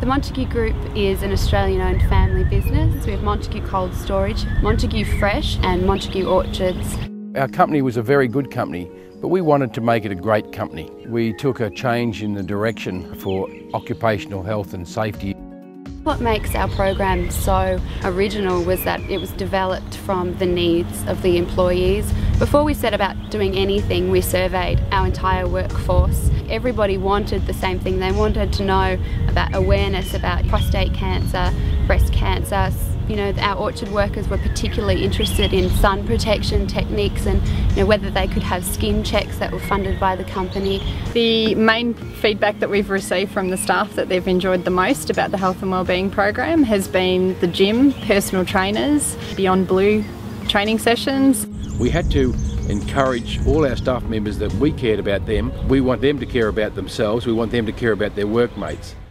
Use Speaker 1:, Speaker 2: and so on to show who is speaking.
Speaker 1: The Montague Group is an Australian-owned family business. We have Montague Cold Storage, Montague Fresh and Montague Orchards.
Speaker 2: Our company was a very good company, but we wanted to make it a great company. We took a change in the direction for occupational health and safety.
Speaker 1: What makes our program so original was that it was developed from the needs of the employees. Before we set about doing anything, we surveyed our entire workforce. Everybody wanted the same thing. They wanted to know about awareness about prostate cancer, breast cancer. You know, our orchard workers were particularly interested in sun protection techniques and whether they could have skin checks that were funded by the company.
Speaker 3: The main feedback that we've received from the staff that they've enjoyed the most about the health and wellbeing program has been the gym, personal trainers, Beyond Blue training sessions.
Speaker 2: We had to encourage all our staff members that we cared about them. We want them to care about themselves. We want them to care about their workmates.